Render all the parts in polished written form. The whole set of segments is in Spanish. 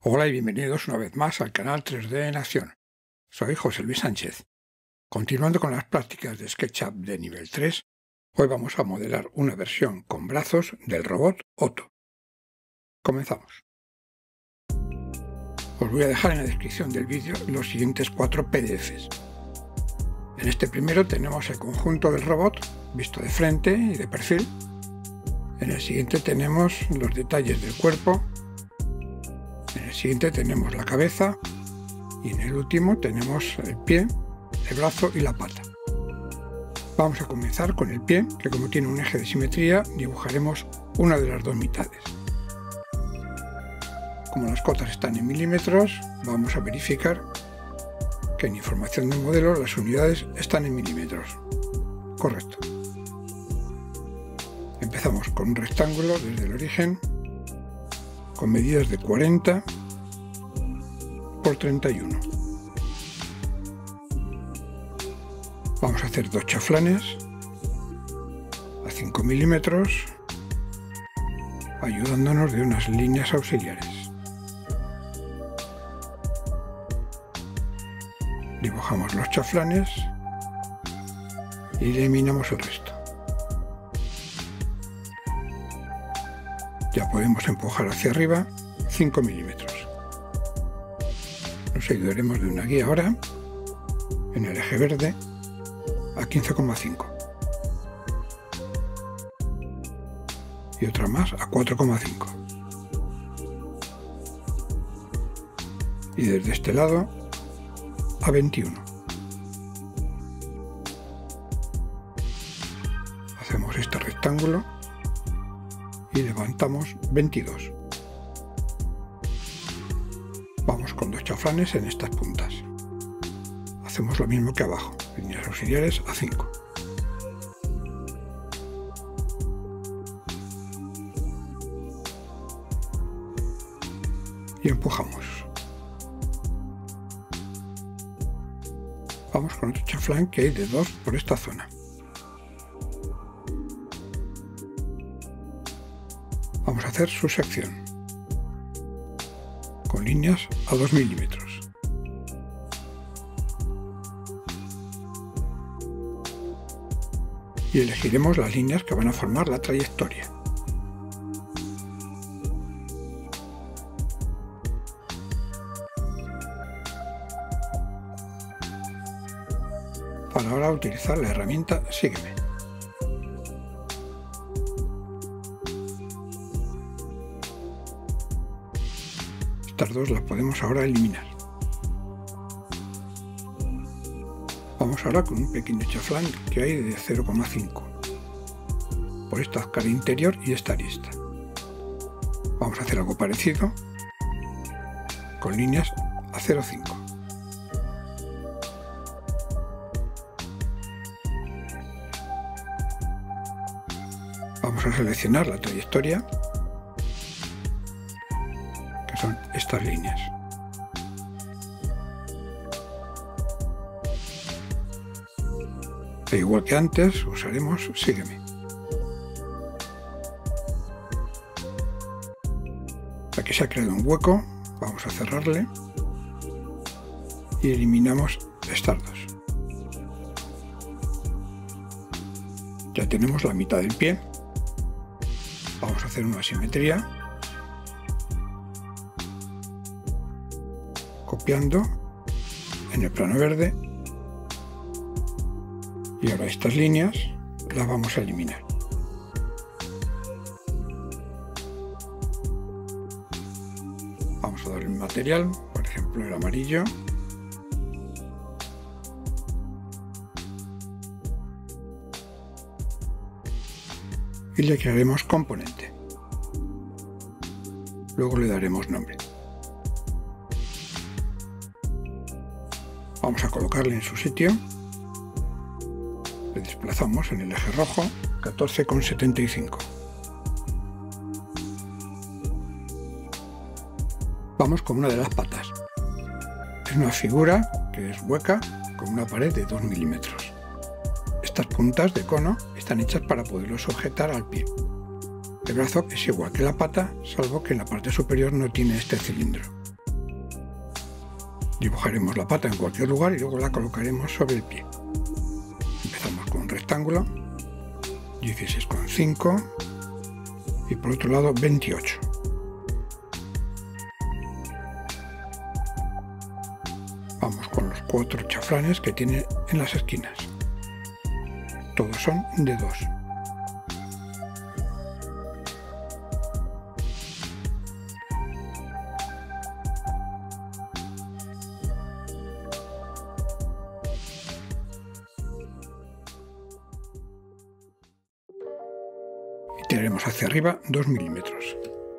Hola y bienvenidos una vez más al canal 3D en Acción. Soy José Luis Sánchez. Continuando con las prácticas de SketchUp de nivel 3, hoy vamos a modelar una versión con brazos del robot Otto. Comenzamos. Os voy a dejar en la descripción del vídeo los siguientes 4 PDFs. En este primero tenemos el conjunto del robot, visto de frente y de perfil. En el siguiente tenemos los detalles del cuerpo. En el siguiente tenemos la cabeza y en el último tenemos el pie, el brazo y la pata. Vamos a comenzar con el pie, que como tiene un eje de simetría, dibujaremos una de las dos mitades. Como las cotas están en milímetros, vamos a verificar que en información del modelo las unidades están en milímetros. Correcto. Empezamos con un rectángulo desde el origen, con medidas de 40 por 31. Vamos a hacer dos chaflanes a 5 milímetros, ayudándonos de unas líneas auxiliares. Dibujamos los chaflanes y eliminamos el resto. Ya podemos empujar hacia arriba 5 milímetros. Nos ayudaremos de una guía ahora en el eje verde a 15,5 y otra más a 4,5 y desde este lado a 21. Hacemos este rectángulo y levantamos 22. Vamos con dos chaflanes en estas puntas. Hacemos lo mismo que abajo, líneas auxiliares a 5. Y empujamos. Vamos con otro chaflán que hay de 2 por esta zona. Vamos a hacer su sección con líneas a 2 milímetros. Y elegiremos las líneas que van a formar la trayectoria. Para ahora utilizar la herramienta Sígueme. Estas dos las podemos ahora eliminar. Vamos ahora con un pequeño chaflán que hay de 0,5 por esta cara interior y esta arista. Vamos a hacer algo parecido con líneas a 0,5. Vamos a seleccionar la trayectoria, que son estas líneas. E igual que antes, usaremos Sígueme. Aquí se ha creado un hueco, vamos a cerrarle y eliminamos estas dos. Ya tenemos la mitad del pie. Vamos a hacer una simetría, copiando en el plano verde, y ahora estas líneas las vamos a eliminar. Vamos a darle un material, por ejemplo el amarillo, y le crearemos componente. Luego le daremos nombre. Vamos a colocarle en su sitio. Le desplazamos en el eje rojo 14,75. Vamos con una de las patas. Es una figura que es hueca con una pared de 2 milímetros. Estas puntas de cono están hechas para poderlo sujetar al pie. El brazo es igual que la pata, salvo que en la parte superior no tiene este cilindro. Dibujaremos la pata en cualquier lugar y luego la colocaremos sobre el pie. Empezamos con un rectángulo, 16,5 y por otro lado 28. Vamos con los 4 chaflanes que tiene en las esquinas. Todos son de 2. Y tiraremos hacia arriba 2 milímetros.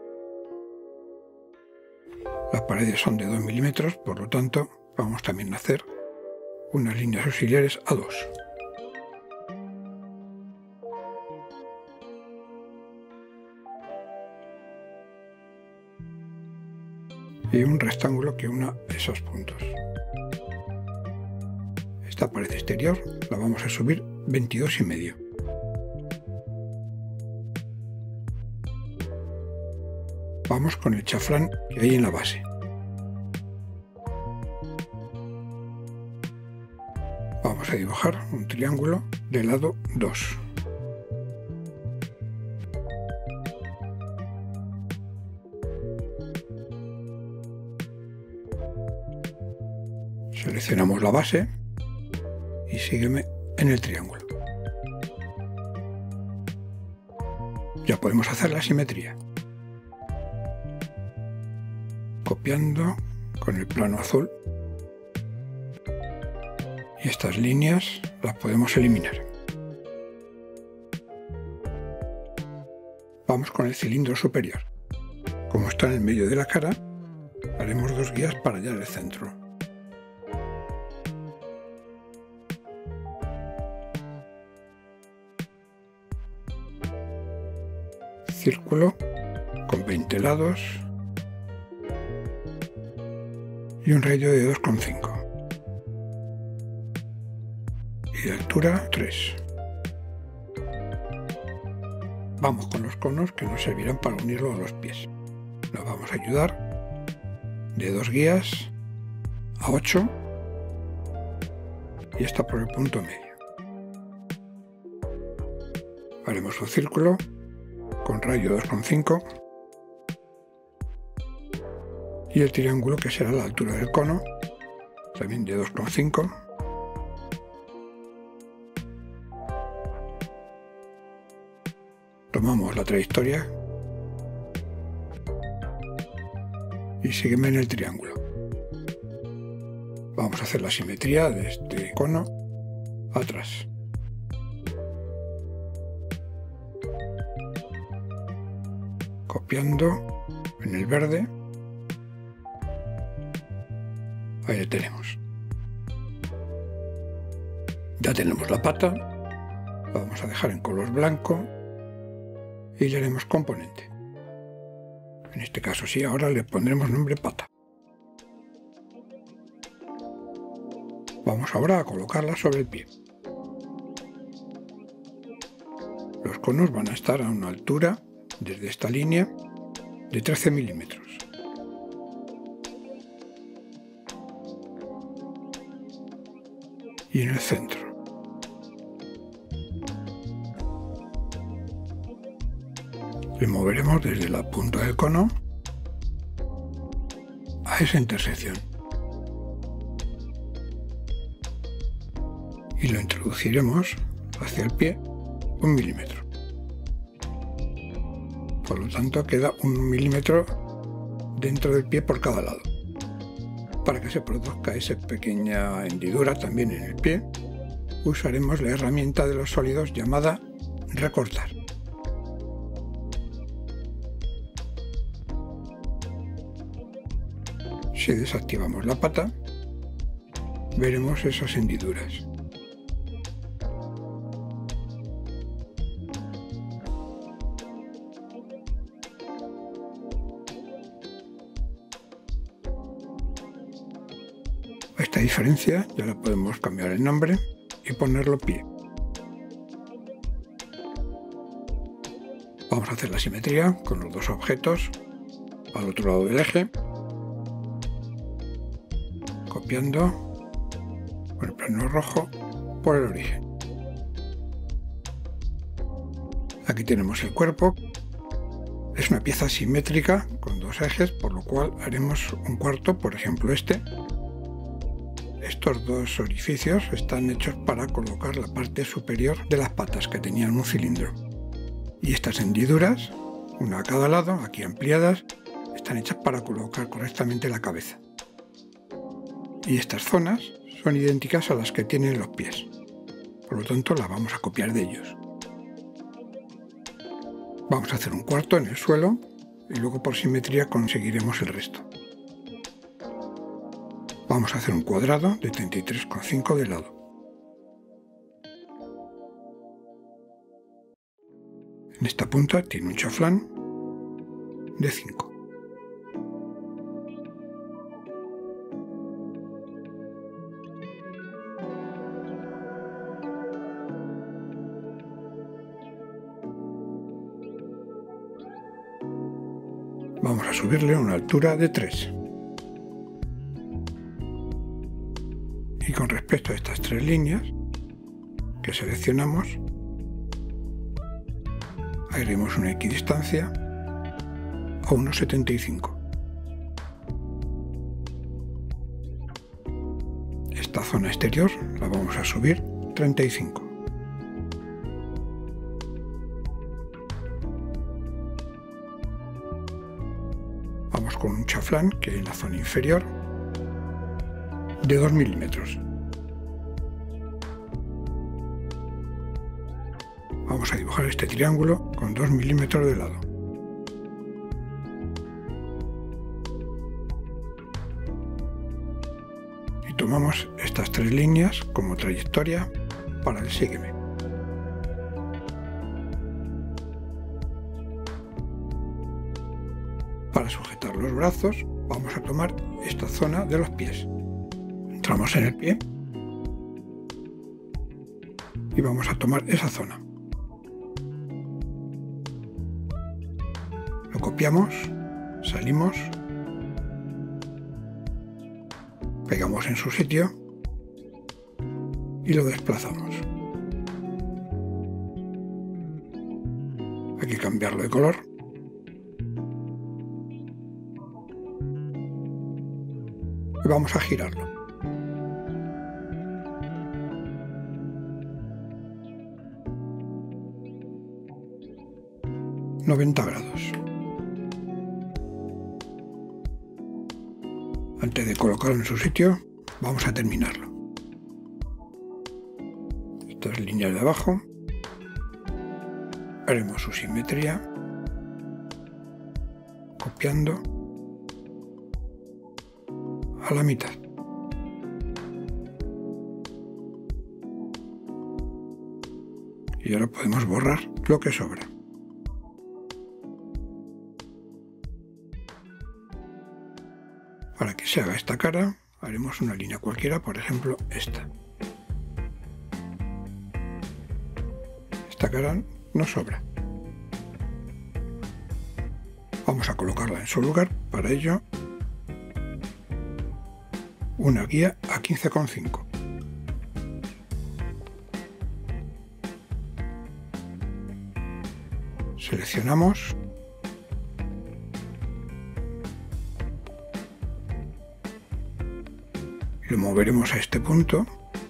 Las paredes son de 2 milímetros, por lo tanto vamos también a hacer unas líneas auxiliares a 2. Y un rectángulo que una esos puntos. Esta pared exterior la vamos a subir 22,5. Vamos con el chaflán que hay en la base. Vamos a dibujar un triángulo de lado 2. Seleccionamos la base y sígueme en el triángulo. Ya podemos hacer la simetría. Copiando con el plano azul. Y estas líneas las podemos eliminar. Vamos con el cilindro superior. Como está en el medio de la cara, haremos 2 guías para hallar el centro. Círculo con 20 lados y un radio de 2,5 y de altura 3. Vamos con los conos que nos servirán para unirlo a los pies. Nos vamos a ayudar de 2 guías a 8 y esta por el punto medio. Haremos un círculo con radio 2,5 y el triángulo que será la altura del cono, también de 2,5. Tomamos la trayectoria y sígueme en el triángulo. Vamos a hacer la simetría de este cono atrás. Copiando en el verde. Ahí lo tenemos. Ya tenemos la pata. La vamos a dejar en color blanco y le haremos componente. En este caso sí, ahora le pondremos nombre pata. Vamos ahora a colocarla sobre el pie. Los conos van a estar a una altura desde esta línea de 13 milímetros. Y en el centro. Le moveremos desde la punta del cono a esa intersección. Y lo introduciremos hacia el pie 1 milímetro. Por lo tanto queda 1 milímetro dentro del pie por cada lado. Para que se produzca esa pequeña hendidura también en el pie, usaremos la herramienta de los sólidos llamada recortar. Si desactivamos la pata, veremos esas hendiduras. Esta diferencia ya la podemos cambiar el nombre y ponerlo pie. Vamos a hacer la simetría con los dos objetos al otro lado del eje. copiando con el plano rojo por el origen. Aquí tenemos el cuerpo. Es una pieza simétrica con dos ejes, por lo cual haremos un cuarto, por ejemplo este. Estos dos orificios están hechos para colocar la parte superior de las patas, que tenían un cilindro. Y estas hendiduras, una a cada lado, aquí ampliadas, están hechas para colocar correctamente la cabeza. Y estas zonas son idénticas a las que tienen los pies. Por lo tanto, las vamos a copiar de ellos. Vamos a hacer un cuarto en el suelo y luego por simetría conseguiremos el resto. Vamos a hacer un cuadrado de 33,5 de lado. En esta punta tiene un chaflán de 5. Vamos a subirle a una altura de 3. Y con respecto a estas 3 líneas que seleccionamos, haremos una equidistancia a 1,75. Esta zona exterior la vamos a subir 35. Vamos con un chaflán que en la zona inferior de 2 milímetros. Vamos a dibujar este triángulo con 2 milímetros de lado. Y tomamos estas 3 líneas como trayectoria para el sígueme. Para sujetar los brazos vamos a tomar esta zona de los pies. Entramos en el pie y vamos a tomar esa zona. Lo copiamos, salimos, pegamos en su sitio y lo desplazamos. Hay que cambiarlo de color. Y vamos a girarlo. ...90 grados. Antes de colocarlo en su sitio, vamos a terminarlo. Estas líneas de abajo, haremos su simetría, copiando a la mitad. Y ahora podemos borrar lo que sobra. Para que se haga esta cara, haremos una línea cualquiera, por ejemplo esta. Esta cara nos sobra. Vamos a colocarla en su lugar. Para ello, una guía a 15,5. Seleccionamos y lo moveremos a este punto,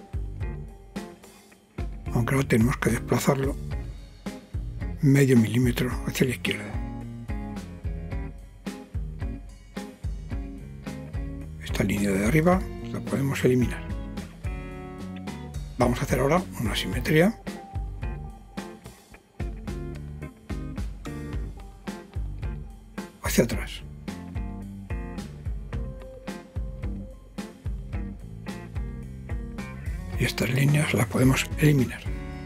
aunque ahora tenemos que desplazarlo medio milímetro hacia la izquierda. Esta línea de arriba la podemos eliminar. Vamos a hacer ahora una simetría. Hacia atrás. Y estas líneas las podemos eliminar.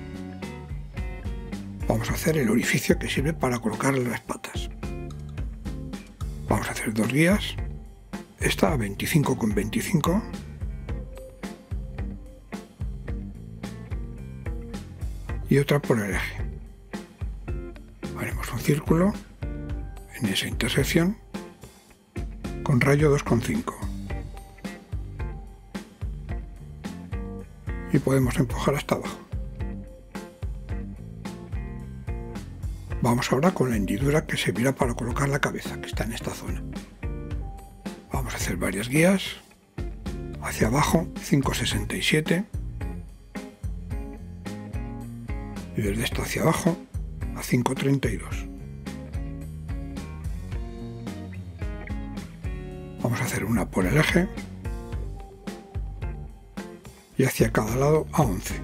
Vamos a hacer el orificio que sirve para colocar las patas. Vamos a hacer 2 guías. Esta a 25,25. Y otra por el eje. Haremos un círculo en esa intersección con rayo 2,5. y podemos empujar hasta abajo. Vamos ahora con la hendidura que servirá para colocar la cabeza, que está en esta zona. Vamos a hacer varias guías. Hacia abajo 5,67 y desde esta hacia abajo a 5,32. Vamos a hacer una por el eje y hacia cada lado a 11.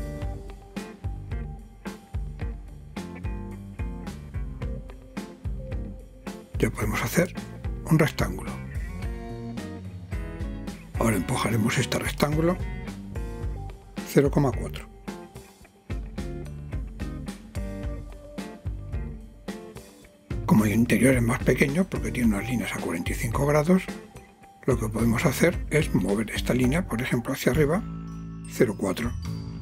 Ya podemos hacer un rectángulo. Ahora empujaremos este rectángulo 0,4. Como el interior es más pequeño porque tiene unas líneas a 45 grados, lo que podemos hacer es mover esta línea, por ejemplo, hacia arriba 0,4.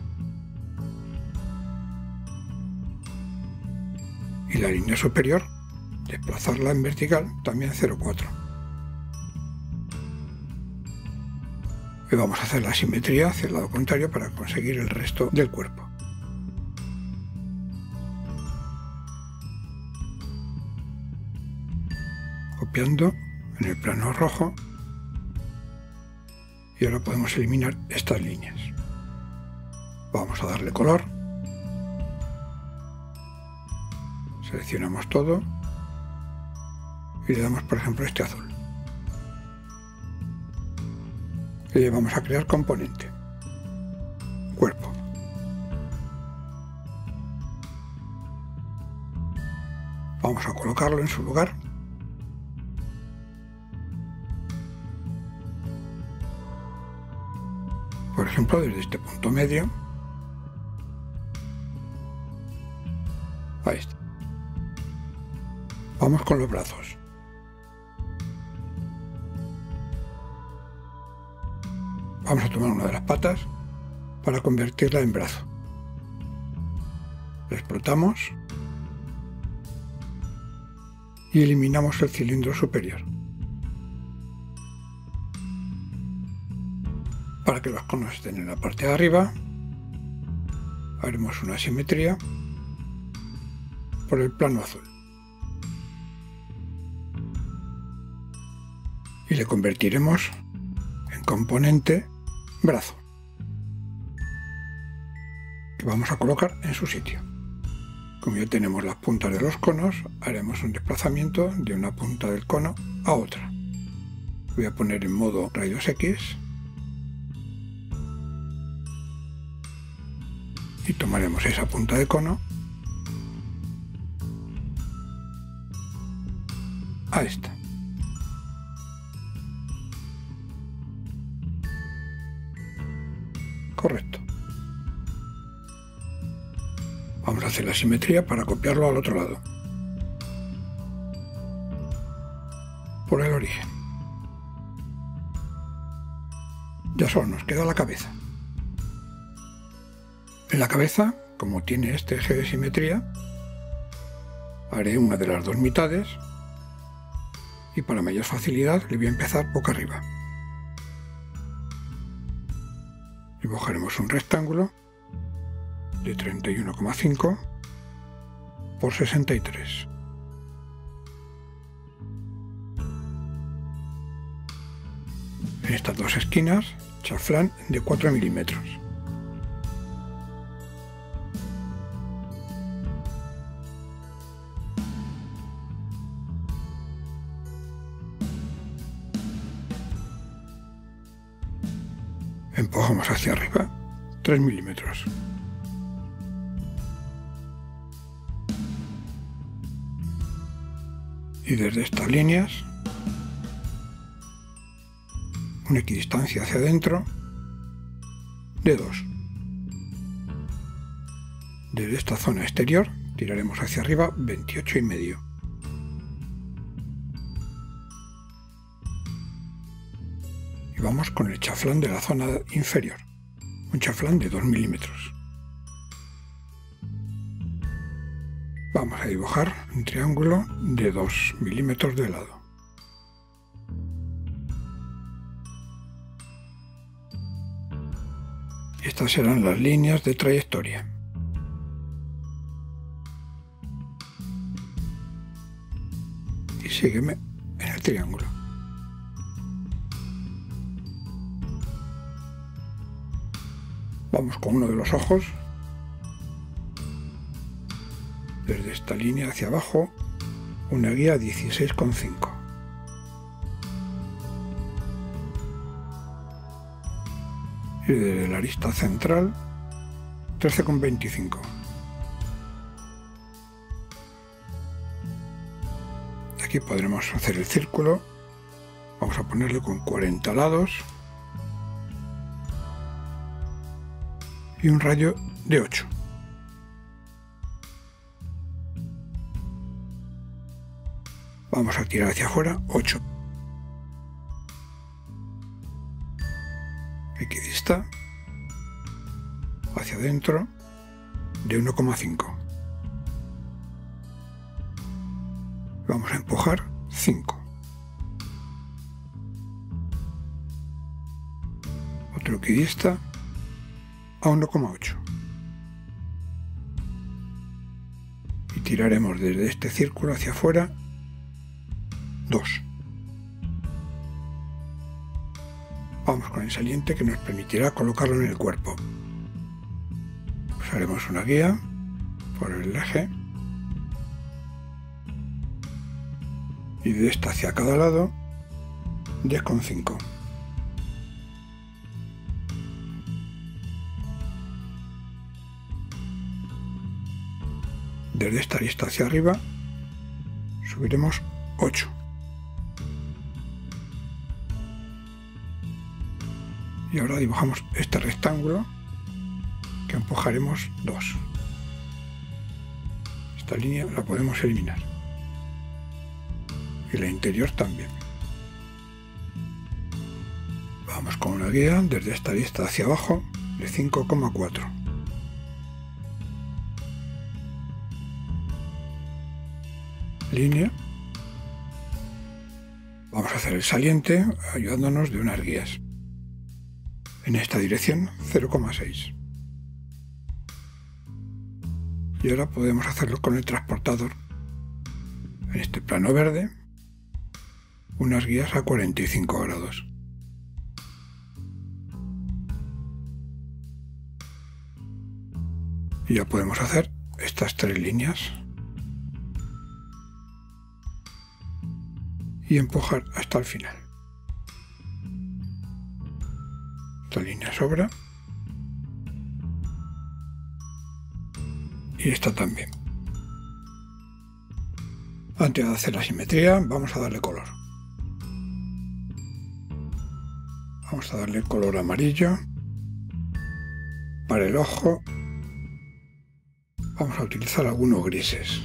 Y la línea superior, desplazarla en vertical, también 0,4. Y vamos a hacer la simetría hacia el lado contrario para conseguir el resto del cuerpo. Copiando en el plano rojo, y ahora podemos eliminar estas líneas. Vamos a darle color, seleccionamos todo y le damos, por ejemplo, este azul. Y le vamos a crear componente, cuerpo. Vamos a colocarlo en su lugar. Por ejemplo, desde este punto medio. Ahí está. Vamos con los brazos. Vamos a tomar una de las patas para convertirla en brazo. La explotamos y eliminamos el cilindro superior. Para que los conos estén en la parte de arriba, haremos una simetría por el plano azul. Y le convertiremos en componente brazo, que vamos a colocar en su sitio. Como ya tenemos las puntas de los conos, haremos un desplazamiento de una punta del cono a otra. Voy a poner en modo rayos X y tomaremos esa punta de cono a esta. Correcto. Vamos a hacer la simetría para copiarlo al otro lado, por el origen. Ya solo nos queda la cabeza. En la cabeza, como tiene este eje de simetría, haré una de las dos mitades y para mayor facilidad le voy a empezar boca arriba. Dibujaremos un rectángulo de 31,5 por 63. En estas dos esquinas, chaflán de 4 milímetros. Empujamos hacia arriba 3 milímetros. Y desde estas líneas, una equidistancia hacia adentro de 2. Desde esta zona exterior tiraremos hacia arriba 28,5. Y vamos con el chaflán de la zona inferior, un chaflán de 2 milímetros. Vamos a dibujar un triángulo de 2 milímetros de lado. Estas serán las líneas de trayectoria. Y sígueme en el triángulo. Vamos con uno de los ojos. Desde esta línea hacia abajo, una guía 16,5. Y desde la arista central, 13,25. Aquí podremos hacer el círculo. Vamos a ponerle con 40 lados y un radio de 8. Vamos a tirar hacia afuera 8. Equidista hacia adentro de 1,5. Vamos a empujar 5. Otro equidista a 1,8. Y tiraremos desde este círculo hacia afuera 2. Vamos con el saliente que nos permitirá colocarlo en el cuerpo. Pues haremos una guía por el eje y de esta hacia cada lado 10,5. Desde esta arista hacia arriba subiremos 8. Y ahora dibujamos este rectángulo que empujaremos 2. Esta línea la podemos eliminar. Y la interior también. Vamos con una guía desde esta arista hacia abajo de 5,4. Línea. Vamos a hacer el saliente ayudándonos de unas guías. En esta dirección 0,6. Y ahora podemos hacerlo con el transportador. En este plano verde, unas guías a 45 grados. Y ya podemos hacer estas 3 líneas. Y empujar hasta el final. Esta línea sobra. Y esta también. Antes de hacer la simetría, vamos a darle color. Vamos a darle color amarillo. Para el ojo, vamos a utilizar algunos grises.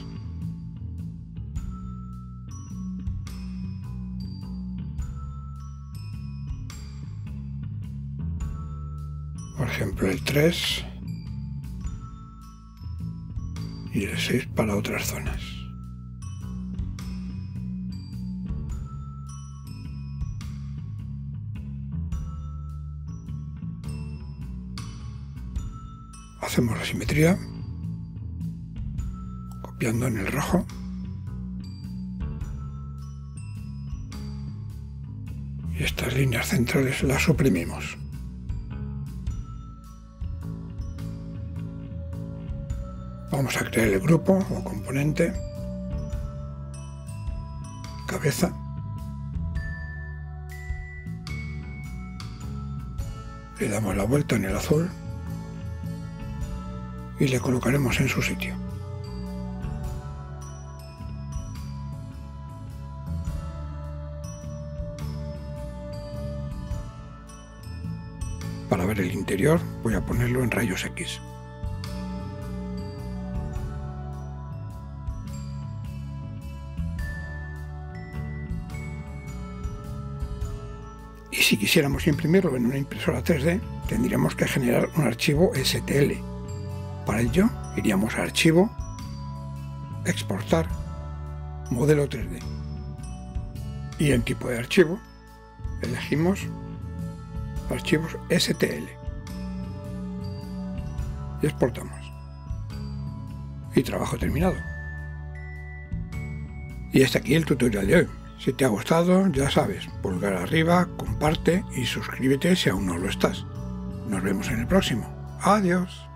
Por ejemplo, el 3 y el 6 para otras zonas. Hacemos la simetría copiando en el rojo y estas líneas centrales las suprimimos. Vamos a crear el grupo o componente, cabeza, le damos la vuelta en el azul y le colocaremos en su sitio. Para ver el interior voy a ponerlo en rayos X. Y si quisiéramos imprimirlo en una impresora 3D, tendríamos que generar un archivo STL. Para ello, iríamos a Archivo, Exportar, Modelo 3D. Y en tipo de archivo, elegimos Archivos STL. y exportamos. Y trabajo terminado. Y hasta aquí el tutorial de hoy. Si te ha gustado, ya sabes, pulgar arriba, comparte y suscríbete si aún no lo estás. Nos vemos en el próximo. Adiós.